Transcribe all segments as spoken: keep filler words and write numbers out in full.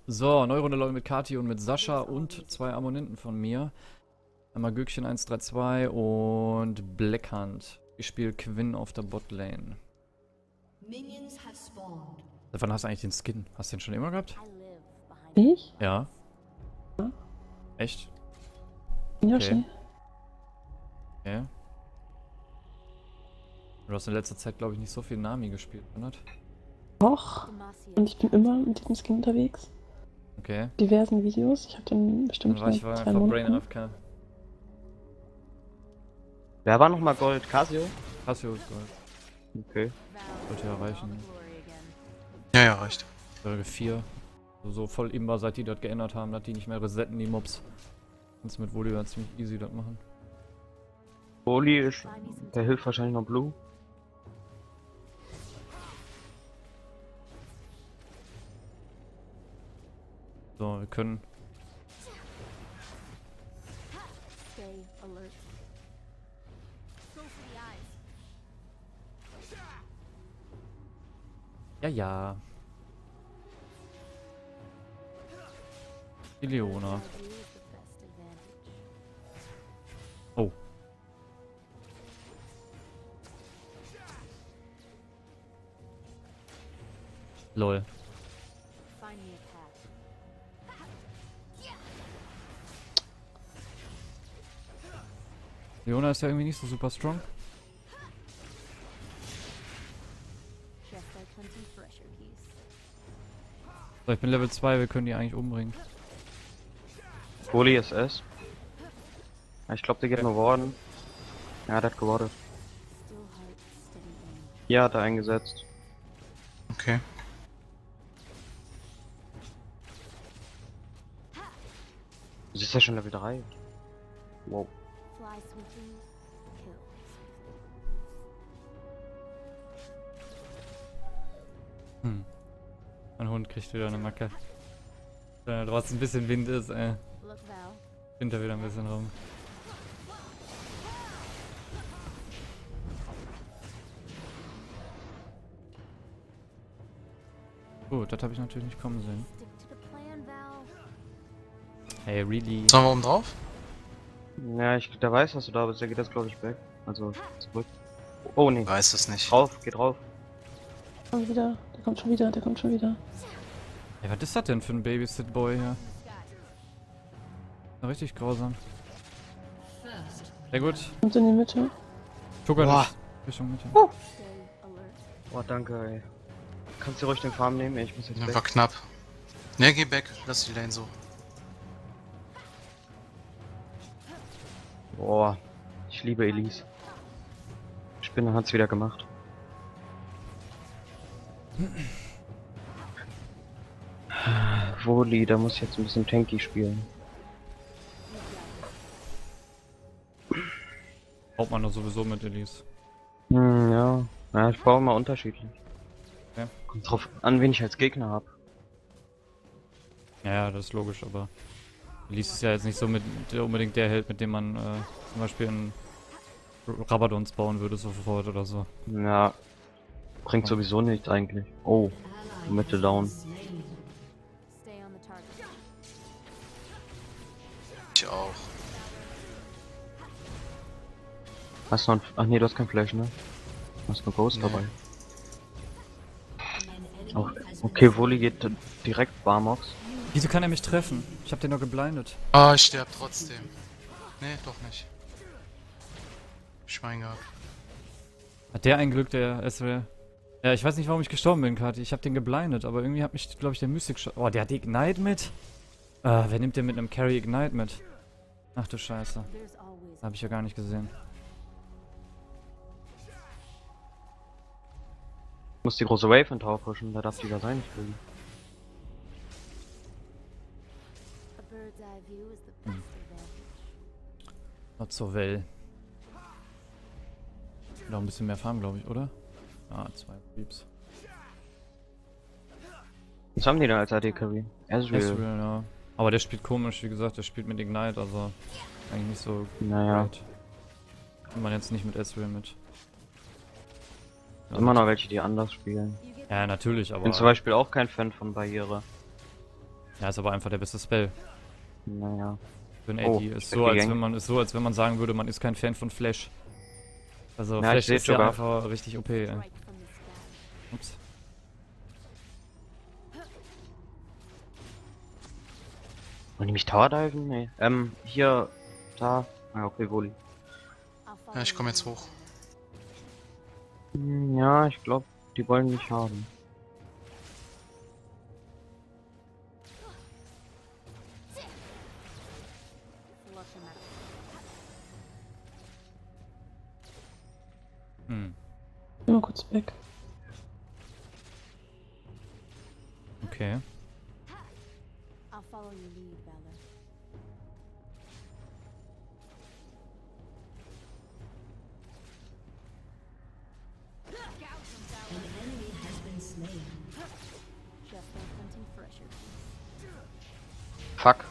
So, neue Runde Lobby mit Kati und mit Sascha und zwei Abonnenten von mir. Einmal Gürkchen eins drei zwei und Blackhand. Ich spiele Quinn auf der Botlane. Wann hast du eigentlich den Skin? Hast du den schon immer gehabt? Ich? Ja. Ja. Echt? Ja, Okay. schon. Okay. Du hast in letzter Zeit, glaube ich, nicht so viel Nami gespielt, oder? Doch. Und ich bin immer mit diesem Skin unterwegs. Okay. Diversen Videos. Ich habe den bestimmt Dann war ich seit war zwei einfach Brain Monaten. A F K. Wer war nochmal Gold? Casio? Casio ist Gold. Okay. Sollte ja reichen. Ja, ja, reicht. Folge vier. So, so voll imbar, seit die das geändert haben, dass die nicht mehr resetten, die Mobs. Kannst du mit Volibear ziemlich easy das machen. Oli ist. Der hilft wahrscheinlich noch Blue. So, wir können. Ja, ja. Die Leona. Oh. Lol. Leona ist ja irgendwie nicht so super strong. So, ich bin Level zwei, wir können die eigentlich umbringen. Oli ist S. Ja, ich glaube, der geht nur Warden. Ja, der hat gewartet. Ja, hat er eingesetzt. Okay. Du siehst ja schon Level drei. Wow. Hm. Mein Hund kriegt wieder eine Macke. Da draußen ein bisschen Wind ist, ey. Windt er wieder ein bisschen rum. Gut, das habe ich natürlich nicht kommen sehen. Hey, really? Sollen wir oben drauf? Ja, ich, der weiß, dass du da bist. Der geht jetzt, glaube ich, weg. Also, zurück. Oh, nee. Weiß es nicht. Drauf, geht drauf. Kommt wieder. Der kommt schon wieder. Der kommt schon wieder. Ey, was ist das denn für ein Babysit-Boy hier? Ja, richtig grausam. Sehr gut. Kommt in die Mitte. Tucker Boah. nicht. Richtung Mitte. Oh, danke, ey. Kannst du ruhig den Farm nehmen? Ey, ich muss jetzt Ne, weg. war knapp. Ne, geh weg. Lass die Lane so. Boah, ich liebe Elise. Spinne hat's wieder gemacht. Woli, da muss ich jetzt ein bisschen tanky spielen. Braucht man doch sowieso mit Elise. Hm, ja. Ja, ich brauche mal unterschiedlich. Ja. Kommt drauf an, wen ich als Gegner hab. Ja, ja, das ist logisch, aber Elise ist ja jetzt nicht so mit der, unbedingt der Held, mit dem man äh, zum Beispiel einen Rabadons bauen würde sofort oder so. Ja. Bringt sowieso nichts eigentlich. Oh, Mitte down. Ich auch. Hast du noch ein... Ach nee, du hast kein Flash, ne? Du hast nur Ghost Nee. dabei. Oh, okay, Woli geht direkt Barmox. Wieso kann er mich treffen? Ich hab den doch geblindet. Ah, ich sterb trotzdem. Ne, doch nicht. Schwein gehabt. Hat der ein Glück, der S W? Ja, ich weiß nicht, warum ich gestorben bin, Kati. Ich hab den geblindet, aber irgendwie hat mich, glaube ich, der Mystic... Oh, der hat Ignite mit? Ah, wer nimmt denn mit einem Carry Ignite mit? Ach du Scheiße. Hab ich ja gar nicht gesehen. Ich muss die große Wave in Tower pushen, da darf die da sein, nicht kriegen. Not so well. Noch ein bisschen mehr Farm, glaube ich, oder? Ah, zwei Creeps. Was haben die da als A D-Carry? Ezreal. Ezreal, ja. Aber der spielt komisch, wie gesagt, der spielt mit Ignite, also eigentlich nicht so Naja. great. Kann man jetzt nicht mit Ezreal mit. Immer noch welche, die anders spielen. Ja, natürlich, Ich aber... bin zum Beispiel auch kein Fan von Barriere. Ja, ist aber einfach der beste Spell Naja. für ein Oh, A D. Ist ich so, werd als gegankt. wenn man, ist so, als wenn man sagen würde, man ist kein Fan von Flash. Also Ja, ich Flash seh ist ja sogar. einfach richtig O P, ey. Ups. Wollen die mich Tower diven? Nee. Ähm, hier, da. Ah, okay, Voli. Ja, ich komme jetzt hoch. Hm, ja, ich glaube, die wollen mich haben. Hm. Nur kurz weg. Okay. I'll follow your lead, Bella. Just like hunting fresher. Fuck.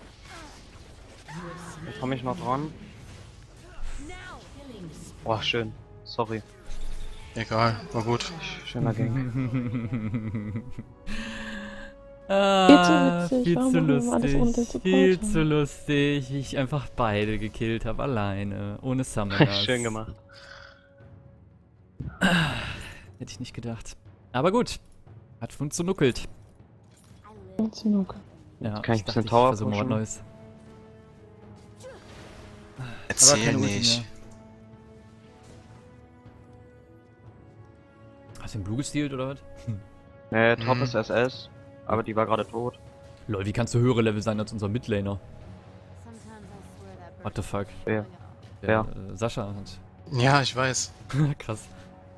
Da komme ich noch dran. Boah, schön. Sorry. Egal, war gut. Schöner Gang. Ah, witzig, viel warum zu machen wir alles ohne den lustig. Support? Viel zu lustig. Ich einfach beide gekillt habe, alleine. Ohne Summoners. Schön gemacht. Hätte ich nicht gedacht. Aber gut. Hat funktioniert. I live Und Zinuke. Ja, kann ich ein bisschen dachte, Tower versuche mal was pushen. Neues. Erzähl keine Ulti nicht. mehr. Hast du den Blue gestealt oder was? Hm. Äh, Top Mhm. ist S S, aber die war gerade tot. Lol, wie kannst du höhere Level sein als unser Midlaner? sometimes I swear that What the fuck? Wer? Der, Ja. äh, Sascha hat. Ja, ich weiß. Krass.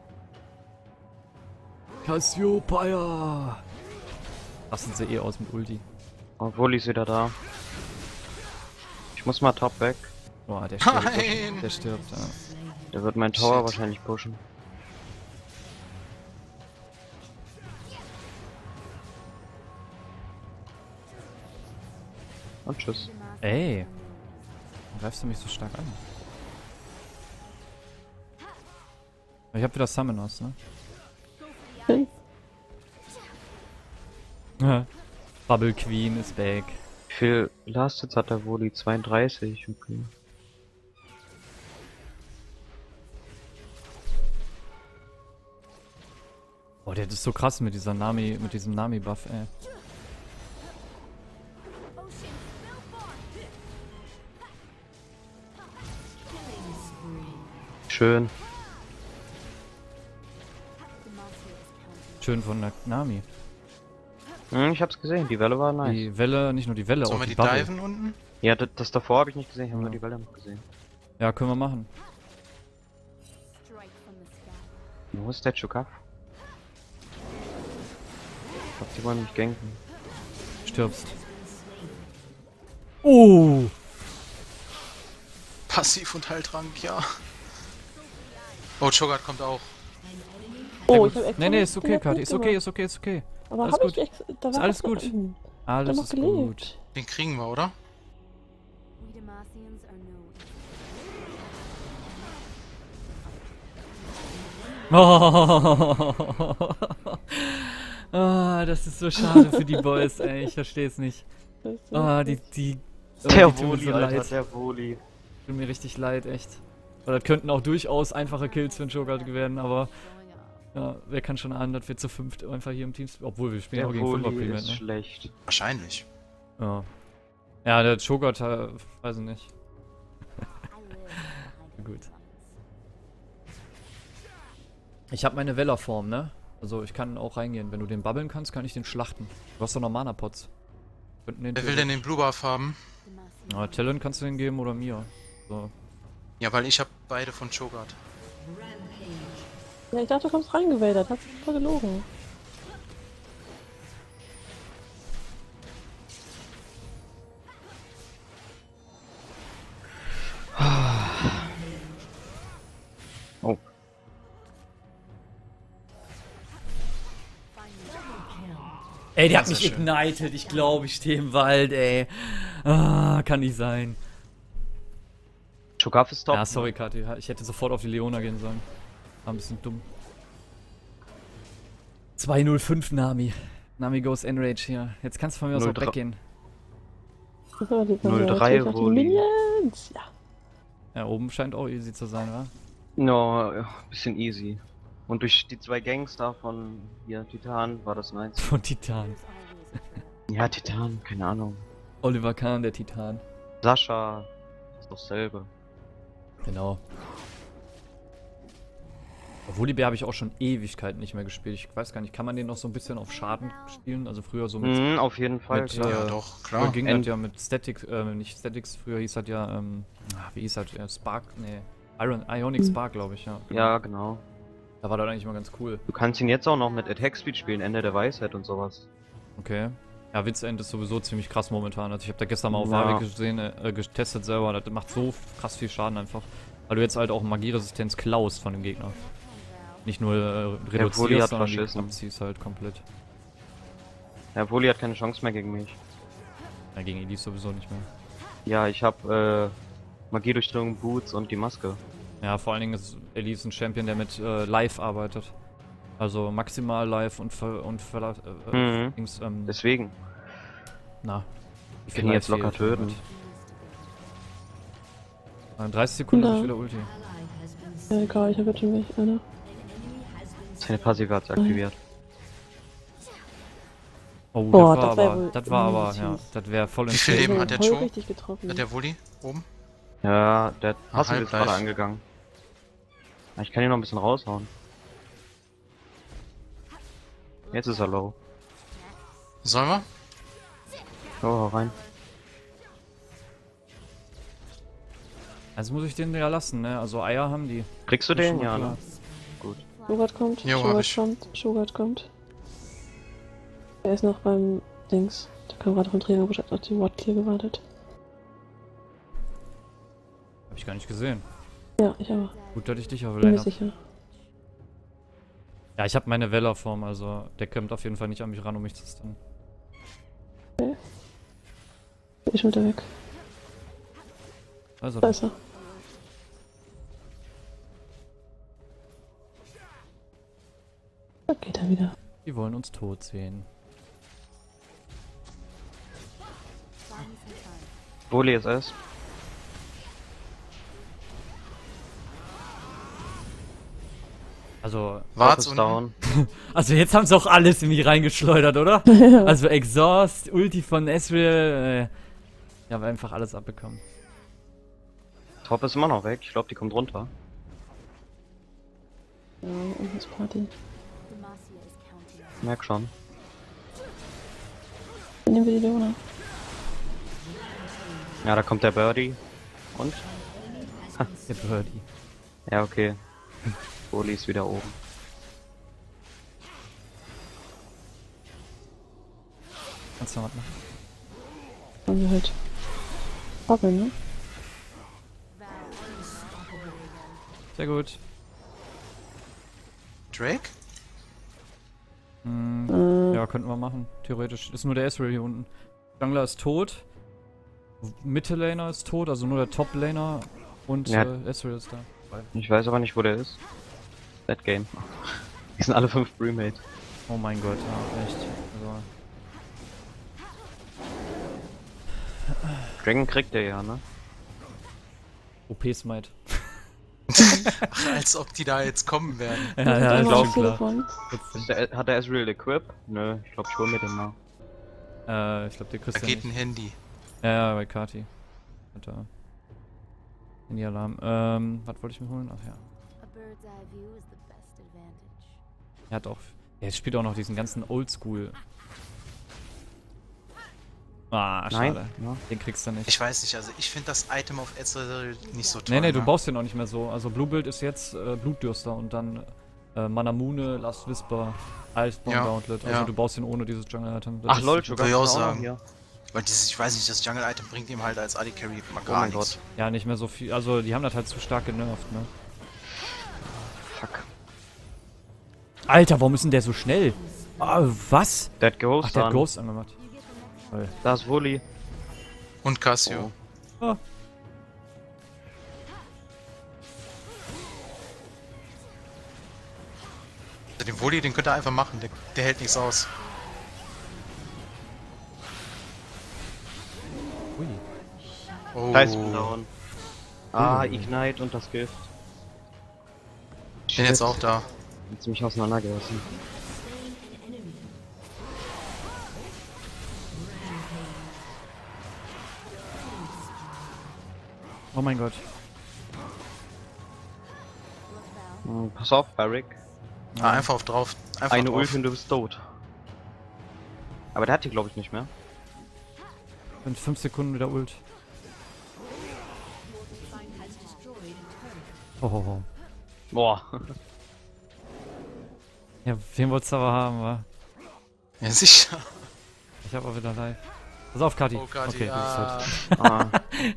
Cassiopeia! Rasten sie eh aus mit Ulti. Oh, Voli ist wieder da. Ich muss mal Top weg. Boah, der stirbt. Nein! Der stirbt, ja. Der wird meinen Tower Shit. wahrscheinlich pushen. Und tschüss. Ey. Warum greifst du mich so stark an? Ich hab wieder Summoners, ne? Hm. Ja. Bubble Queen ist back. Wie viel Last Hits hat der Voli? zweiunddreißig. Okay. Boah, der ist so krass mit dieser Nami, mit diesem Nami-Buff, ey. Schön. Schön von der Nami. Hm, ich hab's gesehen, die Welle war nice. Die Welle, nicht nur die Welle, Sollen auch wir die die Bubble. diven unten? Ja, das, das davor habe ich nicht gesehen, ich habe Ja. nur die Welle noch gesehen. Ja, können wir machen. Strike from the sky. Wo ist der Chukaf? Ich glaub, die wollen mich ganken. Stirbst. Oh! Passiv und Heiltrank, ja. Oh, Cho'Gath kommt auch. Oh, ich hab extra Nee, nee, ist okay, direkt Kati. Ist okay, mitgemacht. ist okay, ist okay. Aber alles hab gut. ich extra, da Ist war alles extra- gut. Hm, Alles noch ist gelebt. gut. Den kriegen wir, oder? We Demacians are no Ah, das ist so schade für die Boys, ey. Ich versteh's nicht. Das ist so Ah, die, lustig. die, oh, Der die tun mir Voli, so Alter, leid. der Voli. Tut mir richtig leid, echt. Weil das könnten auch durchaus einfache Kills für den Cho'Gath werden, aber going up. ja, wer kann schon ahnen, dass wir zu fünft einfach hier im Team spielen. Obwohl, wir spielen Der auch gegen fünfer Voli Prevent, ist ne? schlecht. Wahrscheinlich. Ja. Ja, der Cho'Gath, äh, weiß ich nicht. I live behind Gut. the Ich habe meine Weller-Form, ne? Also ich kann auch reingehen. Wenn du den bubbeln kannst, kann ich den schlachten. Du hast doch noch Mana-Pots. Könnten den Wer will denn den Blue Buff haben? Ja, Talon kannst du den geben oder mir. So. Ja, weil ich habe beide von Cho'Gath. Ja, ich dachte, du kommst reingewäldert. Hat sich voll gelogen. Oh, Ey, der hat Sehr mich schön. ignited. Ich glaube, ich stehe im Wald, ey. Ah, kann nicht sein. Chukaf ist top. Ja, sorry, Kathi. Ich hätte sofort auf die Leona gehen sollen. War ein bisschen dumm. zwei null fünf Nami. Nami goes Enrage hier. Jetzt kannst du von mir aus null auch drei weggehen. So, die null Leute, drei ich dachte, Voli. Minions! Ja. Ja, oben scheint auch easy zu sein, wa? No, ja, bisschen easy. Und durch die zwei Gangster von hier, Titan, war das nice. Von Titan. There's always a trail. Ja, Titan, keine Ahnung. Oliver Kahn, der Titan. Sascha, ist doch selbe. Genau. Volibear habe ich auch schon Ewigkeiten nicht mehr gespielt. Ich weiß gar nicht, kann man den noch so ein bisschen auf Schaden spielen? Also früher so mit... Mhm, auf jeden Fall, mit, klar. Ja, äh, doch, Früher klar. ging End- das ja mit Statics, äh, nicht Statics, früher hieß das ja, ähm, ah, wie hieß das, äh, Spark, nee, Iron, Ionic Hm. Spark, glaube ich, ja. Ja, genau. Da war das eigentlich mal ganz cool. Du kannst ihn jetzt auch noch mit Attack Speed spielen, Ende der Weisheit und sowas. Okay. Ja, Witzend ist sowieso ziemlich krass momentan. Also ich habe da gestern mal auf Ja. Warwick gesehen, äh, getestet selber, das macht so krass viel Schaden einfach. Weil du jetzt halt auch Magieresistenz klaust von dem Gegner. Nicht nur äh, Voli hat reduzierst, sondern die verschissen. abziehst halt komplett. Ja, Voli hat keine Chance mehr gegen mich. Ja, gegen Elise sowieso nicht mehr. Ja, ich hab äh, Magiedurchdringung, Boots und die Maske. Ja, vor allen Dingen ist Elise ein Champion, der mit äh, Live arbeitet. Also maximal Live und ver und ver äh, Mhm. Dings, ähm, Deswegen. na. Ich kann ihn jetzt locker töten. In dreißig Sekunden Ja. hab ich wieder Ulti. Ja, egal, ich habe jetzt schon welche. Einer. Seine Passive hat aktiviert. Oh, Boah, das war das wär aber, wohl das war aber, mies. ja, das wäre voll Wie ins viel Geld. Leben hat der voll Joe? richtig getroffen. Hat der Wulli oben? Ja, der Ah, Passive ist gerade Halbleif. angegangen. Ja, ich kann ihn noch ein bisschen raushauen. Jetzt ist er low. Sollen wir? Oh, hau rein. Also muss ich den ja lassen, ne? Also Eier haben die. Kriegst du Das ist den? schon mal Ja, klar. ne? Gut. Schogart kommt, Jo, hab Schogart ich. kommt, Schogart kommt. Er ist noch beim Dings. Der kam gerade vom Training, aber hat auf die Watt Clear gewartet. Hab ich gar nicht gesehen. Ja, ich aber. Gut, dass ich dich auf Bin mir Lane hab. sicher. Ja, ich habe meine Weller-Form, also der kommt auf jeden Fall nicht an mich ran, um mich zu stunnen. Bin ich schon wieder weg. Also, Da ist er. Da geht er wieder. die wollen uns tot sehen. Voli ist es. Also, Wart's Top unten. ist down. also jetzt haben sie auch alles in mich reingeschleudert, oder? Also Exhaust, Ulti von Ezreal, äh, ja, wir haben einfach alles abbekommen. Top ist immer noch weg. Ich glaube, die kommt runter. Ja, und das Party. Demacia is counting. Merk schon. Dann nehmen wir die Leona. Ja, da kommt der Birdie. Und? Der Birdie. Ja, okay. Voli ist wieder oben. Kannst du noch was machen? Haben wir halt. Bubble, ne? Sehr gut. Drake? Hm, Äh, ja, könnten wir machen. Theoretisch. Ist nur der Ezreal hier unten. Jungler ist tot. Mitte-Laner ist tot, also nur der Top-Laner. Und Ja. äh, Ezreal ist da. Ich weiß aber nicht, wo der ist. That Game. Die sind alle fünf Premade. Oh mein Gott, ja, echt. Also, Dragon kriegt der ja, ne? O P-Smite. Ach, als ob die da jetzt kommen werden. Ja, ja, ja, ist einmal schon am klar. Telefon. Ist der, hat der Ezreal Equip? Nö, ich glaube, ich hol mir den mal. Äh, ich glaube, der Da kriegst du geht nicht. ein Handy. Ja, ja, bei Kati. Hat er. In die Alarm. Ähm, was wollte ich mir holen? Ach ja. A bird's eye view is the best advantage. Er hat auch. Er spielt auch noch diesen ganzen Oldschool. Ah, Nein? schade. Ja. Den kriegst du nicht. Ich weiß nicht, also ich finde das Item auf Ezreal nicht so toll. Nee, nee, du ne? baust den auch nicht mehr so. Also Bluebild ist jetzt äh, Blutdürster und dann äh, Manamune, Last Whisper, Iceborne Ja, Gauntlet. Also ja. du baust den ohne dieses Jungle-Item. Das Ach ist- lol, das- Sugar will ich auch ist noch sagen. hier. Weil dieses, ich weiß nicht, das Jungle-Item bringt ihm halt als A D Carry mal Oh gar mein nichts. Gott. Ja, nicht mehr so viel. Also die haben das halt zu stark genervt, ne? Fuck. Alter, warum ist denn der so schnell? Ah, was? Dead Ghost Ach, der hat dann. Ghost angemacht. Toll. Da ist Voli. Und Cassio. Oh. Ah. Also den Wulli, den könnt ihr einfach machen, der, der hält nichts aus. Ui. Oh. Da ist down. Ah, Ui. Ignite und das Gift. Ich bin jetzt auch da. Hat ziemlich auseinandergerissen. Oh mein Gott. Hm, pass auf, Barrick. Ah, einfach auf drauf. Einfach Eine drauf. Ult und du bist tot. Aber der hat die, glaube ich, nicht mehr. In fünf Sekunden wieder Ult. Oh, oh, oh. Boah. Ja, wen wolltest du aber haben, wa? Ja, sicher. Ich hab auch wieder live. Pass auf, Kati. Oh Gott, okay, ja. du bist tot. Ah.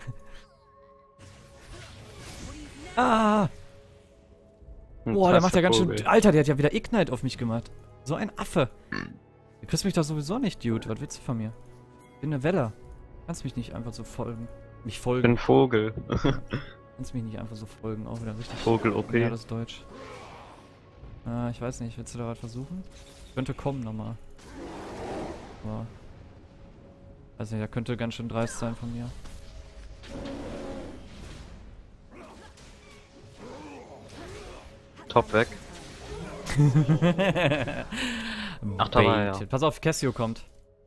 Ah! Ein Boah, der macht ja krasser ganz schön... Vogel. Alter, der hat ja wieder Ignite auf mich gemacht. So ein Affe. Du kriegst mich doch sowieso nicht, Dude. Was willst du von mir? Ich bin eine Weller. Du kannst mich nicht einfach so folgen. Mich Ich folgen. bin Vogel. Du kannst mich nicht einfach so folgen. Auch wieder richtig... Vogel-O P. Ja, das ist Deutsch. Ah, ich weiß nicht. Willst du da was versuchen? Könnte kommen nochmal. Aber... Weiß nicht, der könnte ganz schön dreist sein von mir. Top weg. Ach, da war er, ja. Baited. Pass auf, Cassio kommt.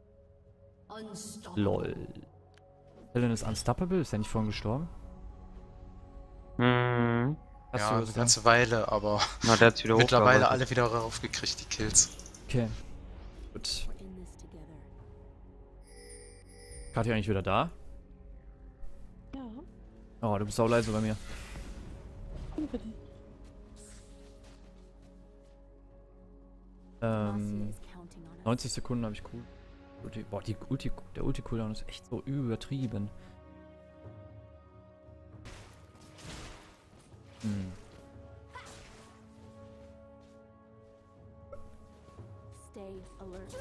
Lol. Helen ist unstoppable? Ist der nicht vorhin gestorben? Hm. Cassio Ja, eine ist da. ganze Weile, aber Na, der hat's wieder mittlerweile hochgearbeitet. alle wieder raufgekriegt, die Kills. Okay. Gut. We're in this together. Kathi eigentlich wieder da? Ja, Oh, du bist auch leise bei mir. bitte. Demacia Ähm, is counting on us. neunzig Sekunden habe ich cool. Ulti, boah, die Ulti, der Ulti-Cooldown ist echt so übertrieben. Hm. Stay alert.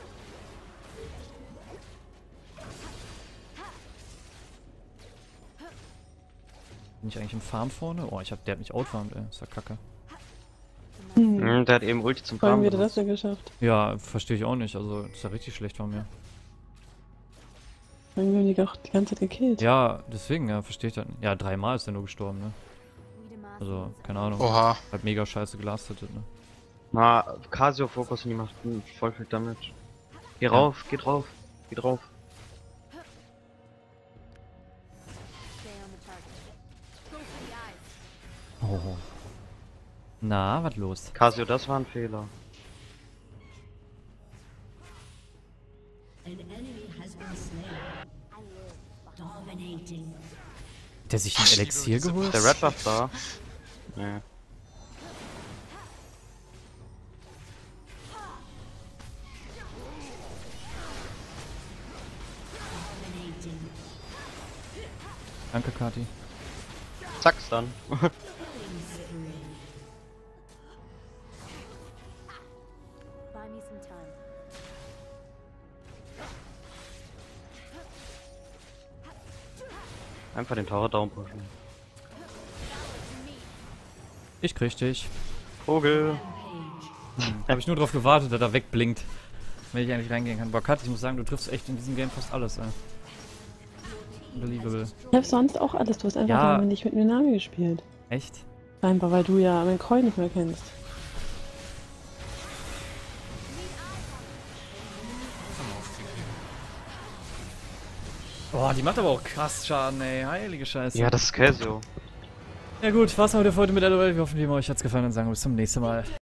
Bin ich eigentlich im Farm vorne? Oh, ich hab, der hat mich outfarmt, ey. Ist ja kacke. Hm. Hm, der hat eben Ulti zum Vor allem Farmen wird er das benutzt. ja geschafft. Ja, verstehe ich auch nicht. Also, ist ja richtig schlecht von mir. Vor allem haben die auch die ganze Zeit gekillt. Ja, deswegen, ja, verstehe ich das nicht. Ja, dreimal ist er nur gestorben, ne? We Demacians Also, are keine Ahnung. Oha. Hat mega scheiße gelastet, ne? Na, Casio Fokus und die macht hm, voll viel Damage. Geh rauf, geh drauf, geh drauf. Stay on the target. Go for the eyes. Oh. Na, was los? Casio, das war ein Fehler. An enemy has been slain. I live. Dominating. Hat der sich ein Ich liebe Elixier diese geholt? Der Red Buff da. Nee. Dominating. Danke, Kati. Zack's dann. Buy me some time. Einfach den Tower down pushen. Ich krieg dich. Vogel. Habe ich nur drauf gewartet, dass er wegblinkt. Wenn ich eigentlich reingehen kann. Boah, Kat, ich muss sagen, du triffst echt in diesem Game fast alles, ey. Unbelievable. Ich hab sonst auch alles. Du hast einfach Ja. lange nicht mit mir Nami gespielt. Echt? Scheinbar, weil du ja meinen Coin nicht mehr kennst. Boah, die macht aber auch krass Schaden, ey. Heilige Scheiße. Ja, das ist Casio. Ja gut, war's mal wieder für heute mit LOL. Wir hoffen, wie immer euch hat's gefallen und sagen bis zum nächsten Mal.